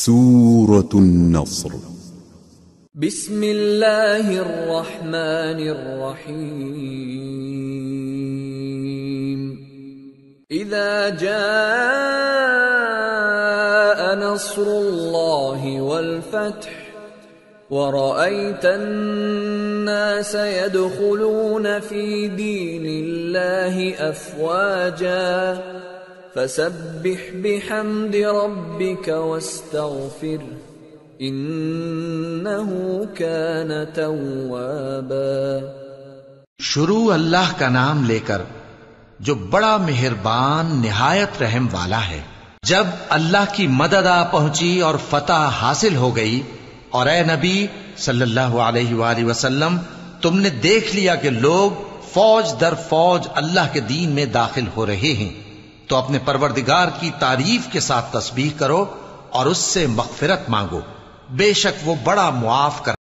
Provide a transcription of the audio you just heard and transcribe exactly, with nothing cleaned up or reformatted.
سورة النصر. بسم الله الرحمن الرحيم. إذا جاء نصر الله والفتح ورأيت الناس يدخلون في دين الله أفواجا فسبح بحمد ربك واستغفره انه كان توابا. شروع اللہ کا نام لے کر جو بڑا مہربان نہایت رحم والا ہے. جب اللہ کی مدد آ پہنچی اور فتح حاصل ہو گئی اور اے نبی صلی اللہ علیہ وآلہ وسلم تم نے دیکھ لیا کہ لوگ فوج در فوج اللہ کے دین میں داخل ہو رہے ہیں تو اپنے پروردگار کی تعریف کے ساتھ تسبیح کرو اور اس سے مغفرت مانگو، بے شک وہ بڑا معاف کر